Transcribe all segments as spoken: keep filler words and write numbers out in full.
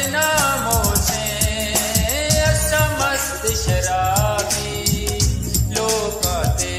बदनामों से असमस्त शराबी लोग आते।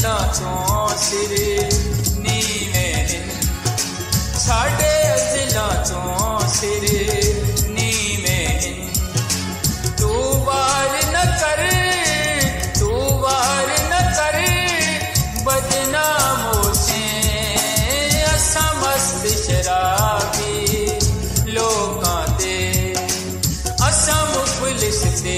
अजिलां चों सिर नीवें साडे अजिलां चों सिर नीवें तू वार न कर तू वार न कर बदनामों से असा मस्त शराबी लोकां दे असा मुफलिस ते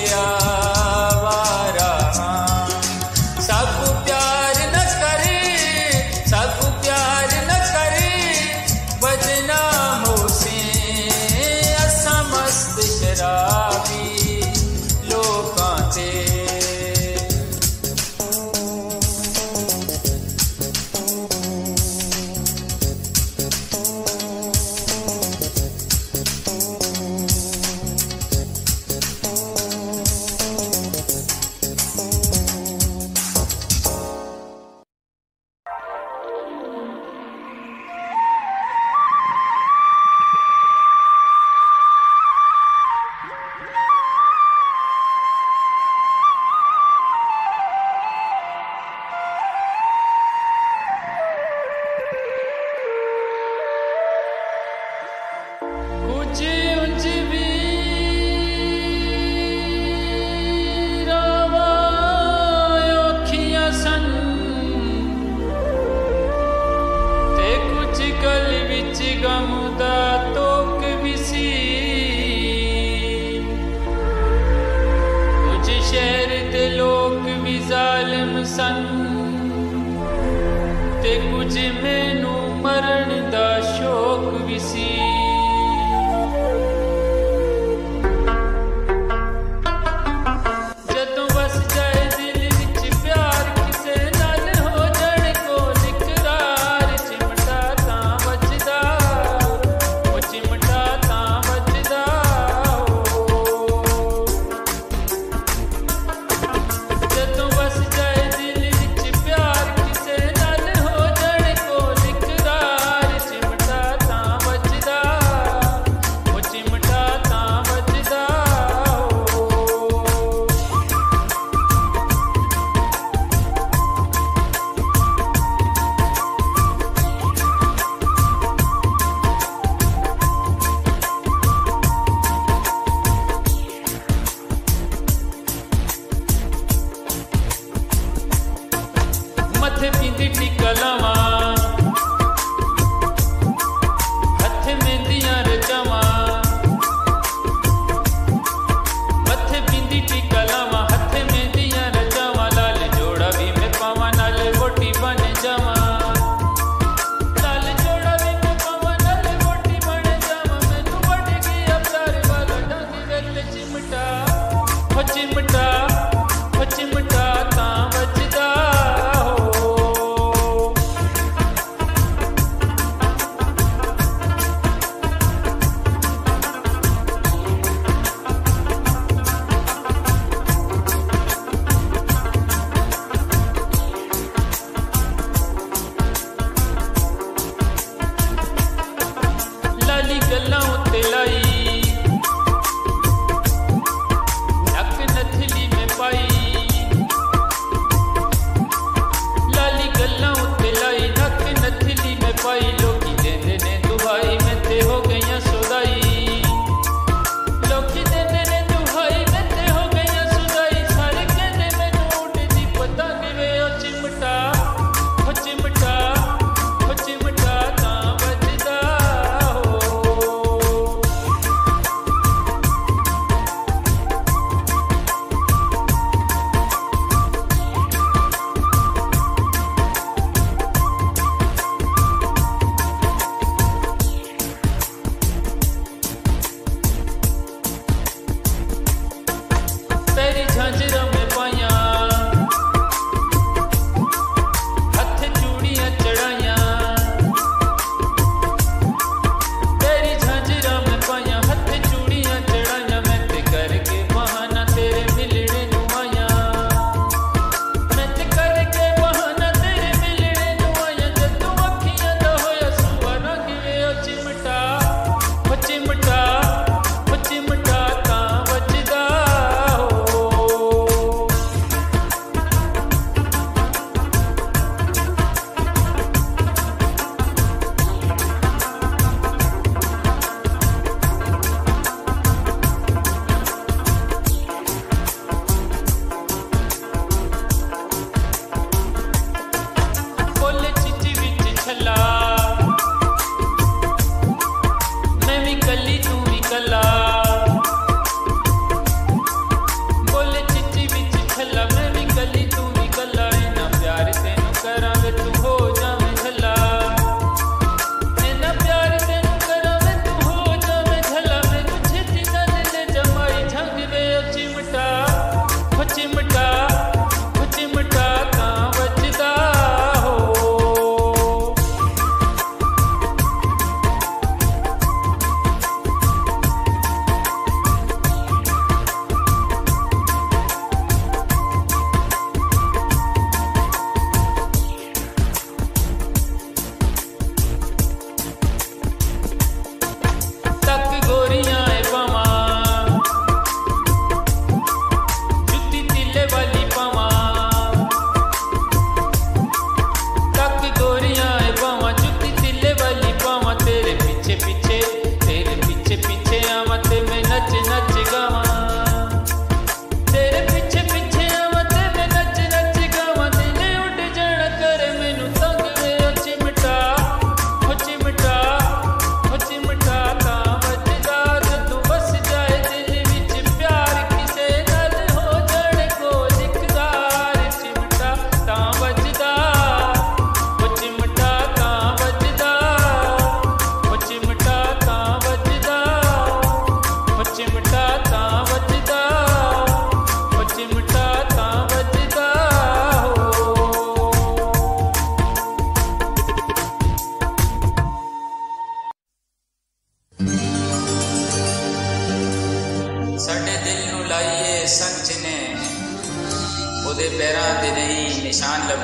आवारा सब प्यार न करे सब प्यार न करे बदनामों से असा मस्त शराबी लोकां ते ते कुछ मैनू मरण दा शौक भी सी जदों बस जाए दिल विच प्यार किसे नाल हो जाने को इकरार चिमटा तां बजदा ओ चिमटा तां बजदा जदों बस जाए दिल विच प्यार किसे नाल हो जाने को इकरार चिमटा तां बजदा ओ चिमटा तां बजदा मथे पींदी टिक्का लावां हथ मेहंदियां रचावां मथे पींदी टिक्का लावां हथ मेहंदियां रचावां लाल जोड़ा भी मैं पावां नाल वोटी बन जावां लाल जोड़ा भी मैं पावां नाल वोटी बन जावां मैनू वट गया प्यार वाला ढंग वेल चिमटा हो चिमटा हो चिमटा तां बजदा हो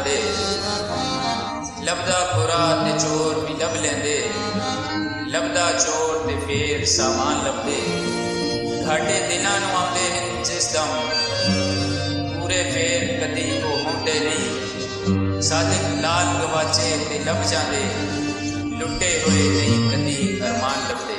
जाते, लभदा खुरा ते चोर भी लभ लेंदे, लभदा चोर ते फेर सामान लभदे। घाटे दिनां नूं आउंदे हन जिस दम, पूरे फेर कदी वो होंदे नहीं। सादिक लाल गवाचे ते लभ जांदे, लुटे हुए नहीं कदी अरमान लभदे।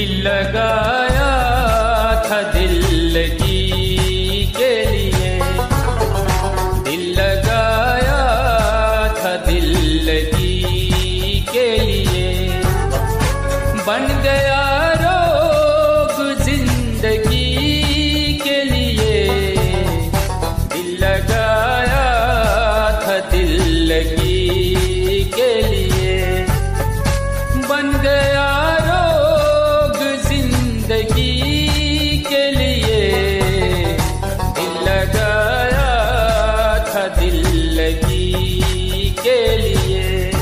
दिल लगाया था दिल लगी के लिए, दिल लगाया था दिल लगी के लिए, बन गया रोग जिंदगी के लिए, दिल लगाया था दिल लगी के लिए, बन गया रोग जिंदगी के लिए, दिल लगाया था दिल लगी के लिए।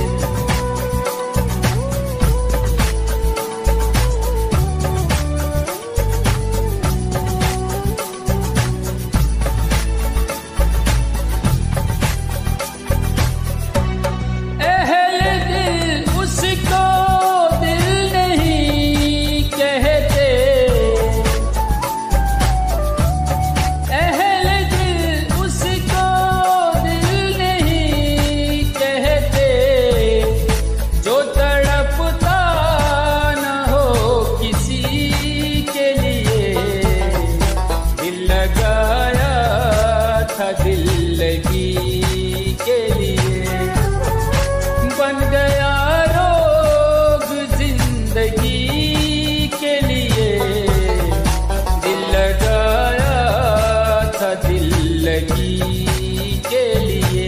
दिल लगी के लिए, बन गया रोग जिंदगी के लिए, दिल लगाया था दिल लगी के लिए।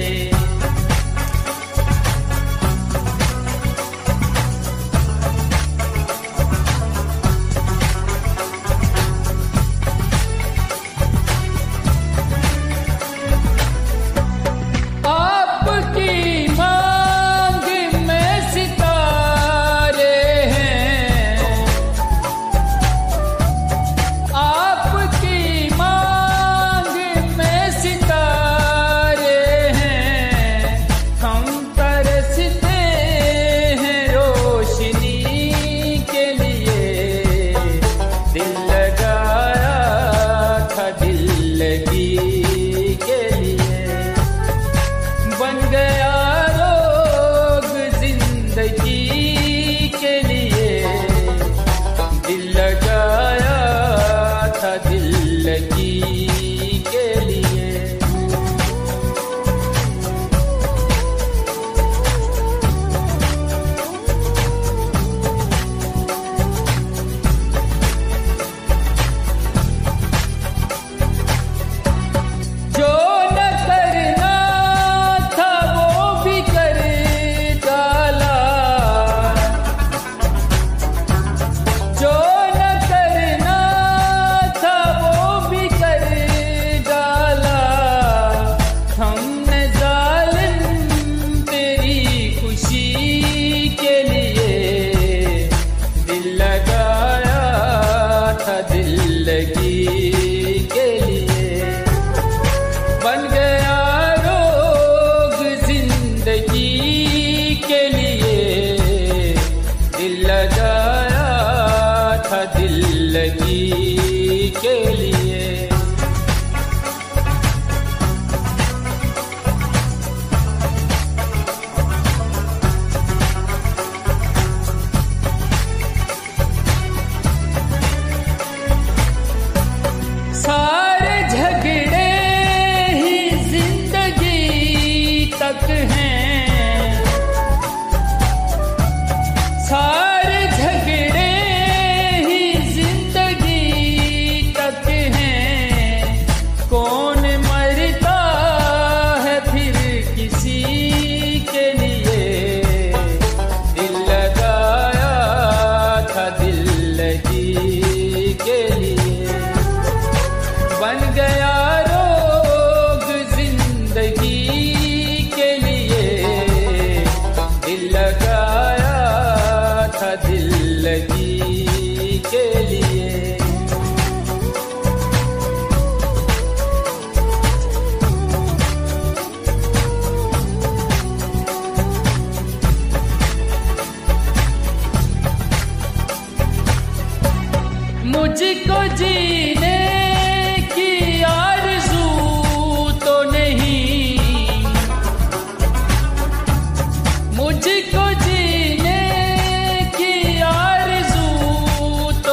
सारे झगड़े ही जिंदगी तक हैं, सारे झगड़े ही जिंदगी तक हैं, कौन मरता है फिर किसी के लिए, दिल लगाया था दिल लगी के लिए, बन गया रोग जिंदगी के लिए, दिल लगाया था दिल लगी के लिए। मुझको जीने की आरज़ू तो नहीं, मुझको जीने की आरज़ू तो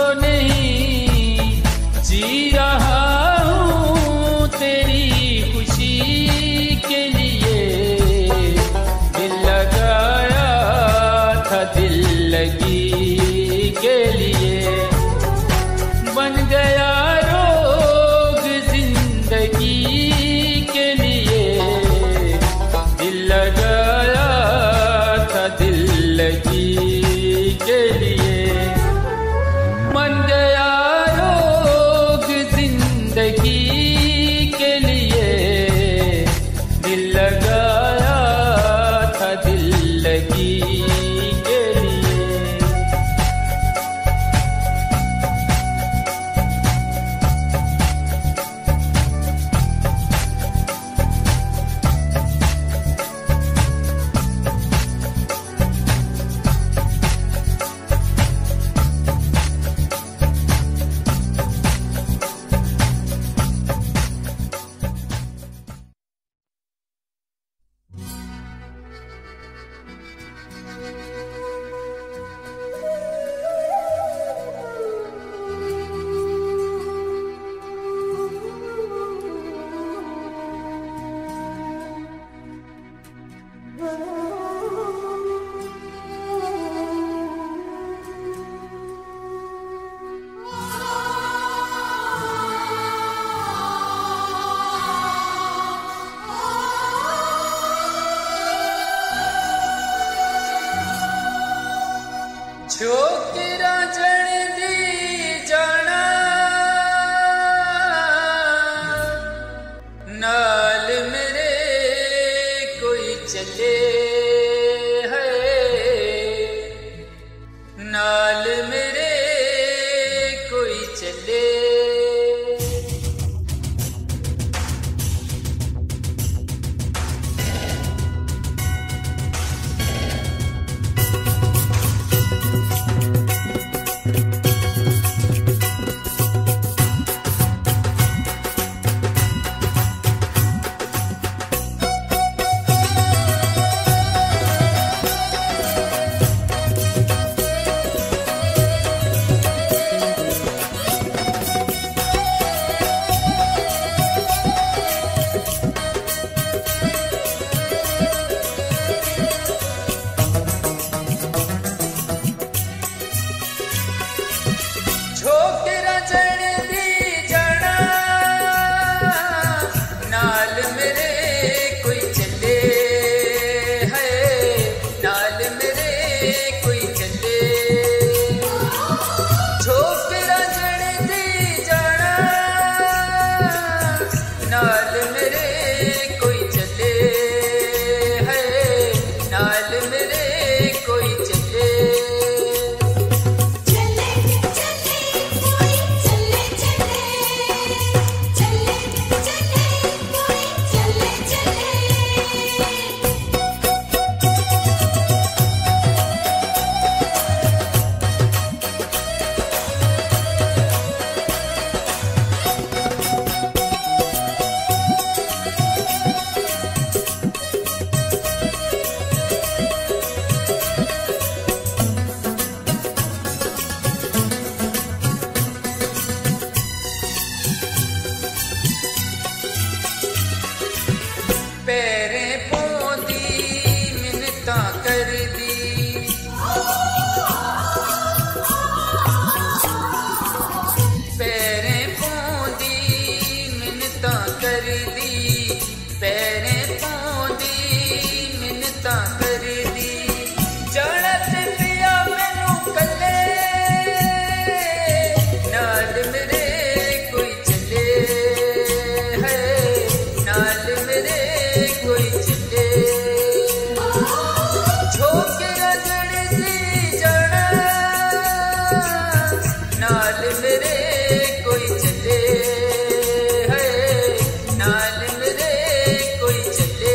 मेरे कोई चले है, नाल मेरे कोई चले।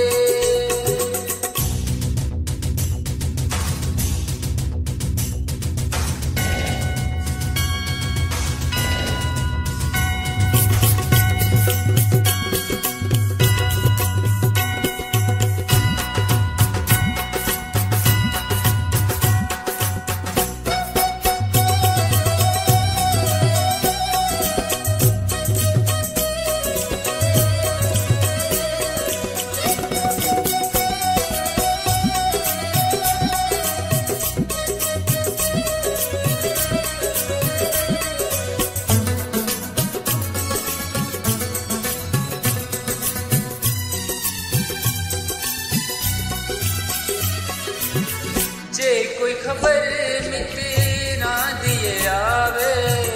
जे कोई खबर मितना दिए आवे,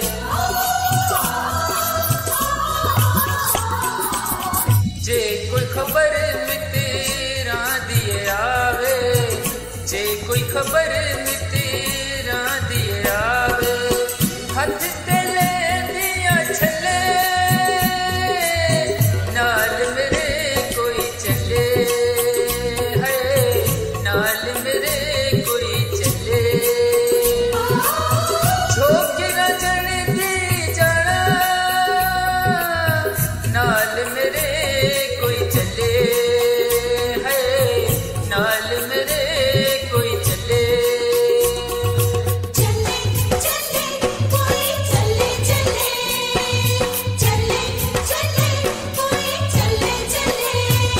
जे कोई खबर मितना दिए आवे, जे कोई खबर मितना दिए आवे, हाथ ते ले दिया छले, नाल मेरे कोई चले है, नाल मेरे नाल मेरे कोई चले है, नाल मेरे कोई चले। चले चले कोई चले चले, चले चले कोई चले चले।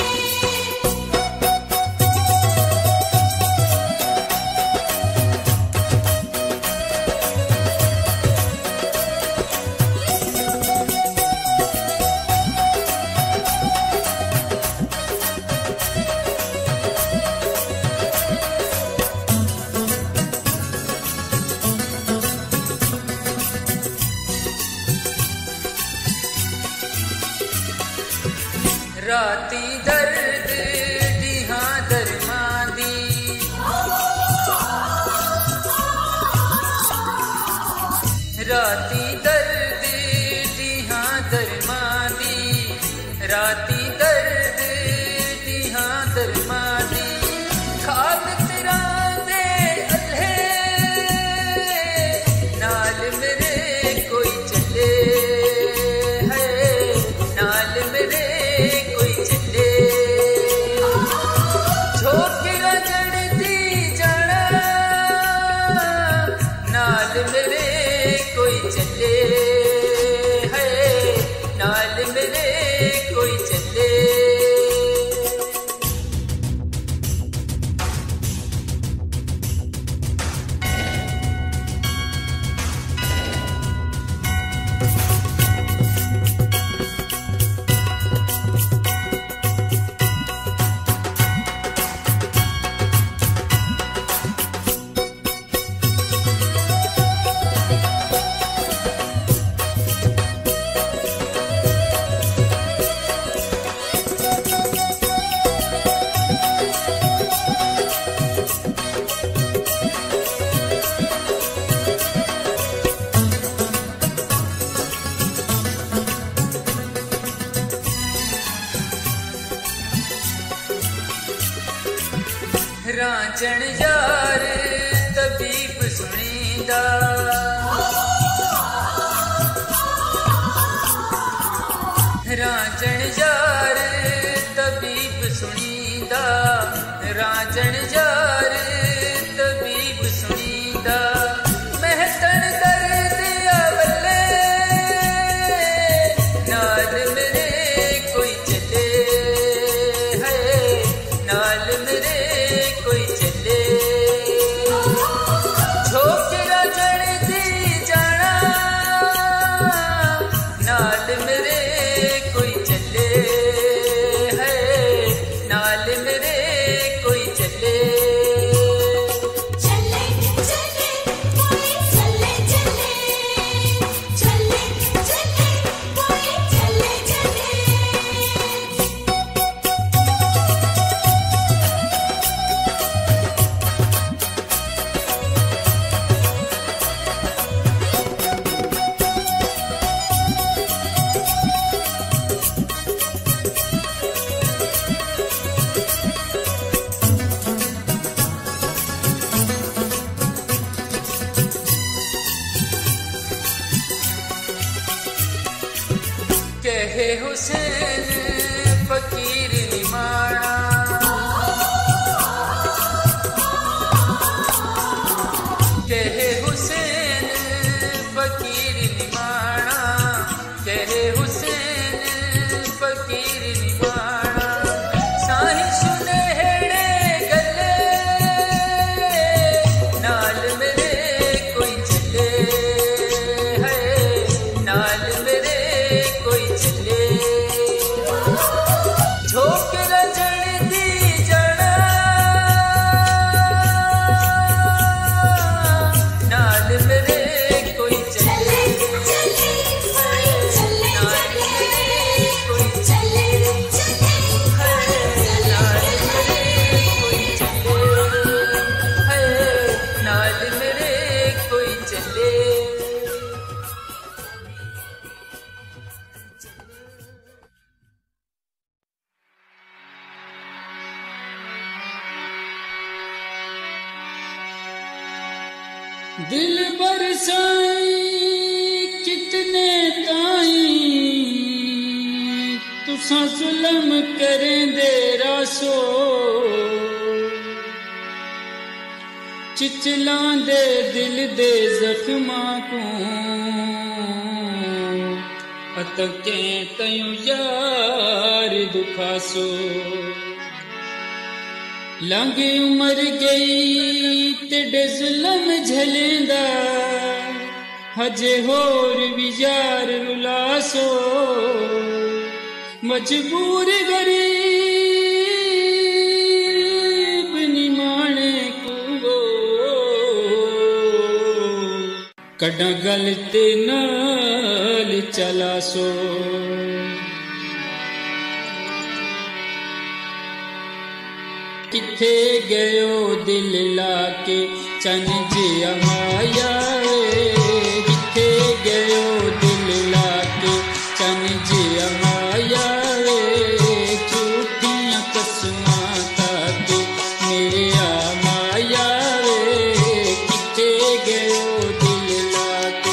राती दर्द दिहां दरमांदी, राती दर्द दिहां दरमांदी, राती दर्द दिहां दरमांदी, खाब तेरा दे अल्हे, नाल मेरे कोई चले है, नाल मेरे कोई चले। झोंकरा जड़ती जाना, नाल मेरे कोई चले है, नाल मेरे कोई चले। रांझण यार तबीब सुनींदा, रांझण यार तबीब सुनींदा, रांझण यार तबीब सुनींदा, महतन दर्द अवले, नाल मेरे कोई चले है, नाल मेरे कोई चले। झोंकरा जड़ती जाना, नाल मेरे कोई चले कहे हुसैन फकीर निमाणा, कहे हुसैन फकीर निमाणा, कहे हुसैन फकीर निमाणा। साईं सुनहरे गले नाल मेरे कोई चले है, नाल मेरे कोई चले। झोंक रजण दी जड़ा नाल मेरे कोई चले, नाल मेरे कोई चले, नाल मेरे कोई चले, नाल मेरे कोई चले। दिल बरसाई कितने ताई तुसा जुल्म करें दे रासो, चिचलां दे दिल दे जख्मां को अतकें तयूं यार दुखासो। लंघ उमर गई तेरे जुल्म झलेंदा, हजे होर भी यार रुलासो। मजबूर गरीब निमाणे को कड़ा गल ते नाल चलासो। किथे गयो दिल लाके चन जिया माया वे, किथे गयो दिल लाके चन जिया माया वे। झूठियां कसमां ताके मेरे आ माया वे, किथे गयो दिल लाके।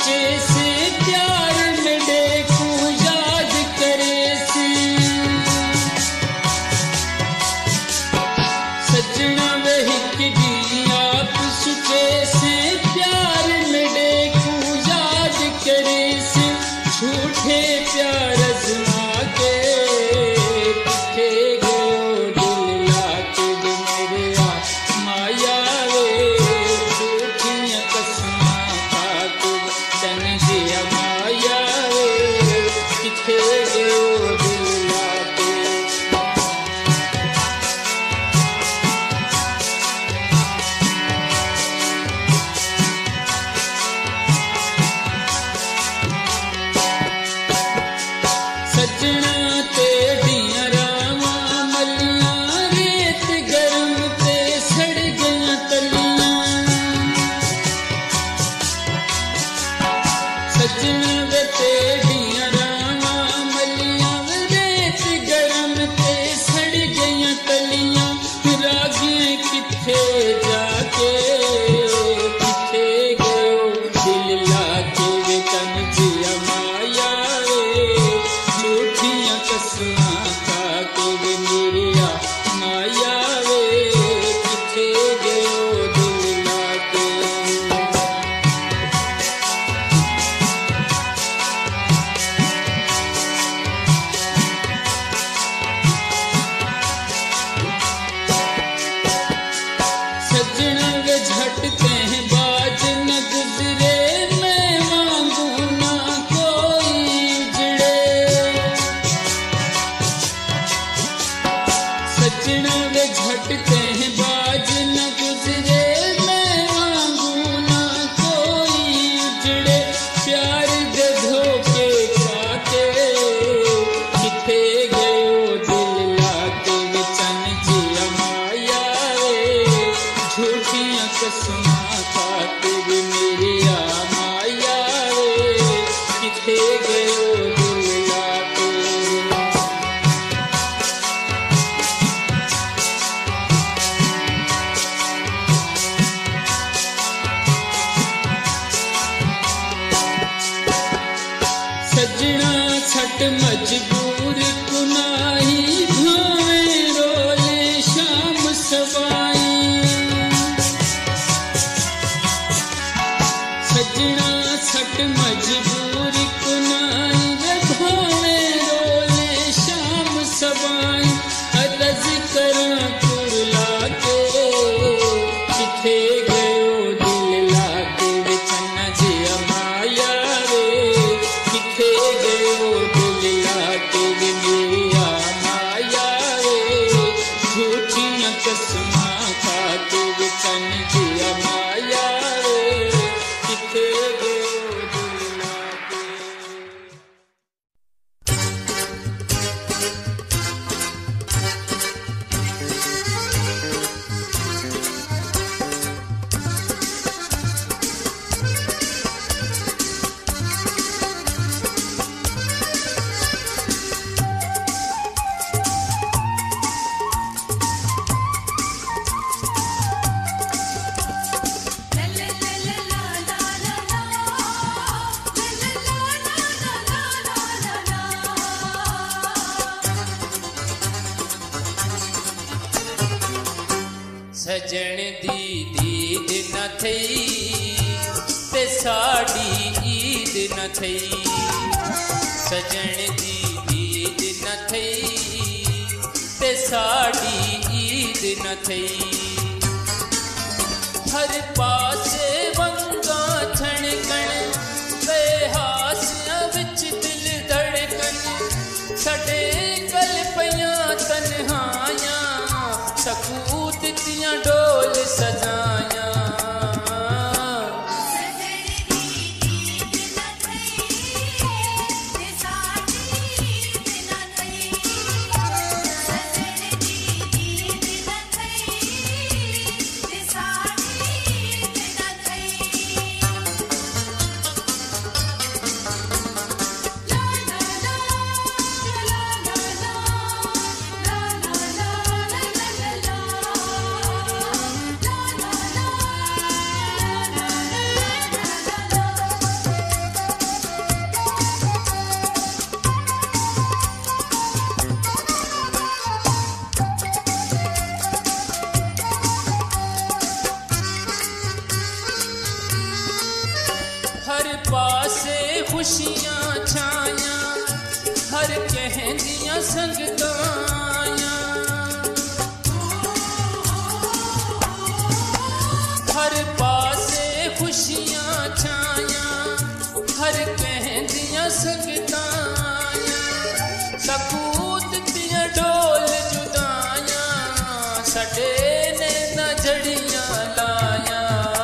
सुचे से प्यार मिले को याद करे सी सजना वही की आप सुचे से प्यार मिले को याद करे सी झूठे प्यार अजमा के पिछे गयो दिल लाके मेरे आ माया वे झूठियां कसमां खाके तन दिया माया वे पिछे गयो दिल लाके सजना तेड़ियां रावां मलियां रेत गरम ते सड़ गईयां तलियां सजना वे तेड़ियां रावां मलियां रेत गरम ते सड़ गईयां तलियां रागियां किथे जाके किथे गयो दिल लाके वे तन जिया माया वे झूठियां कसमां खाके वे मेरिया माया वे किथे गयो दिल लाके सजना वे झटते हैं बाज न गुजरे मैं मांगू ना कोई उजड़े सजना वे झटते हैं बाज न गुजरे मैं मांगू ना कोई उजड़े प्यार दे धोखे खाके किथे गयो दिल लाके वे चन जिया माया वे झूठियां कसमां खाके वे मेरिया माया वे किथे गयो दिल लाके सजना छट मजबूर कुनाही भावे रोले शाम सवाई सजना छट मजबूर कुनाही वे भावे रोले शाम सवाई अर्ज करा कुरला के किथे गयो दिल लाके वे चन्ना जिया माया वे किथे गयो दिल लाके वे मेरिया माया वे झूठियां कसमां खाके वे चन जिया माया वे किथे गयो दिल लाके सजन दी दीद न थई ते साड़ी ईद न थई सजन दी दीद न थई ते साड़ी ईद न थई हर पासे वंगा छणकण बेहासियां विच दिल धड़कन सडे गल पईयां तन्हाइयां सकूत दियां डोल सजाया Thank you. पासे खुशियां छाया हर कहंदियां संगताया हर पासे खुशियां छाया हर कहंदियां संगताया सकूत दियां ढोल जुदाया साडे ने ना जड़ियां लाया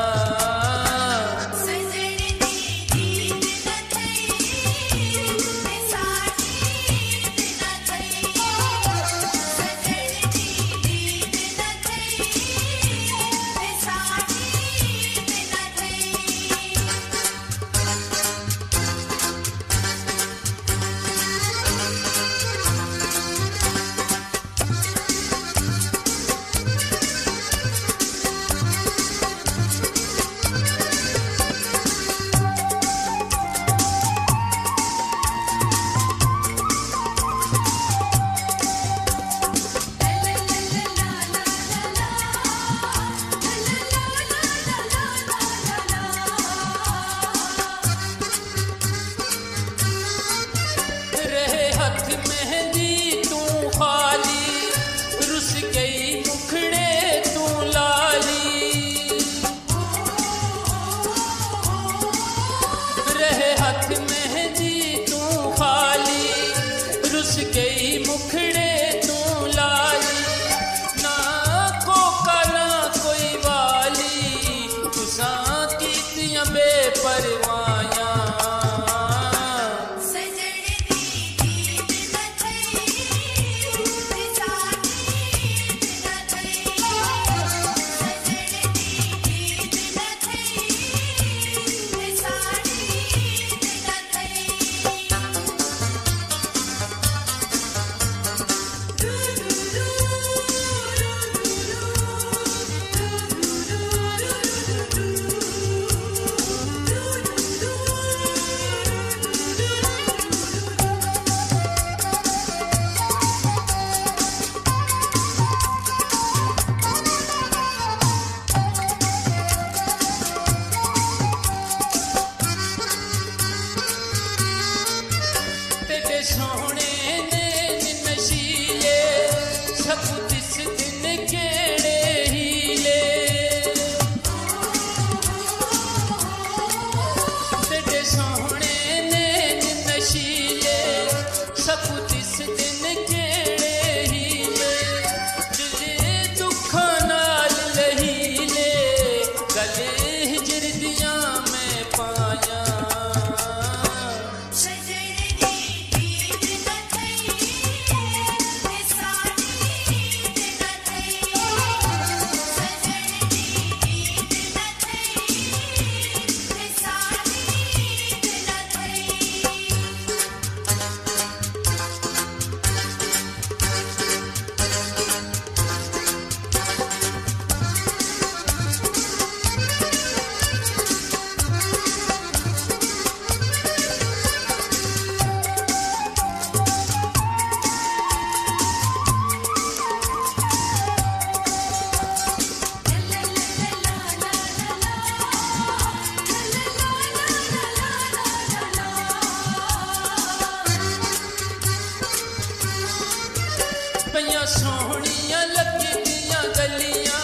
सोहनियां लगदियां गलियां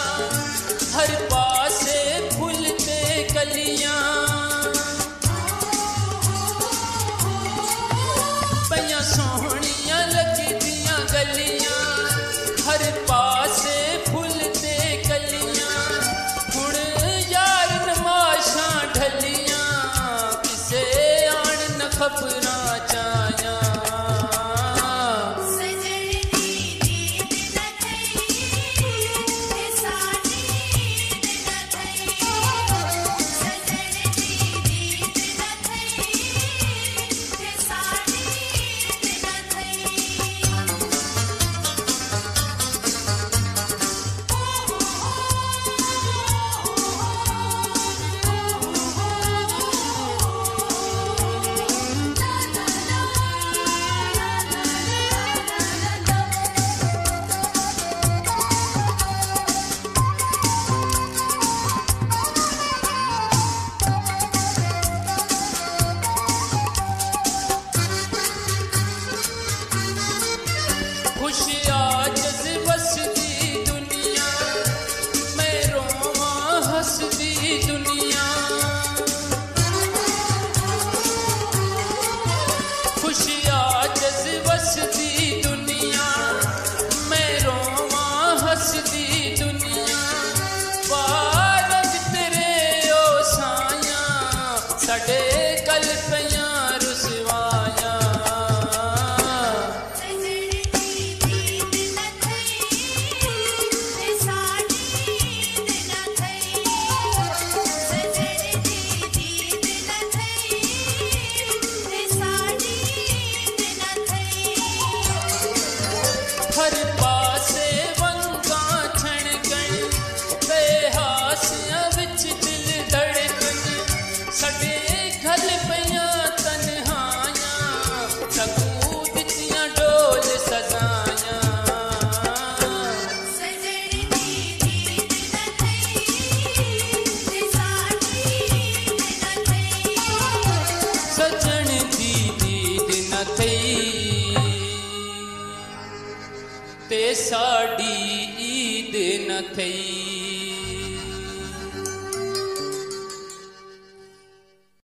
हर पासे फुलते कलियां पईयां सोहनियां लगदियां गलियां हर पासे फुलते कलियां हुण यार नमाशां ढलियां किसे आण न खबरां चाया la la साड़ी ईद न थई।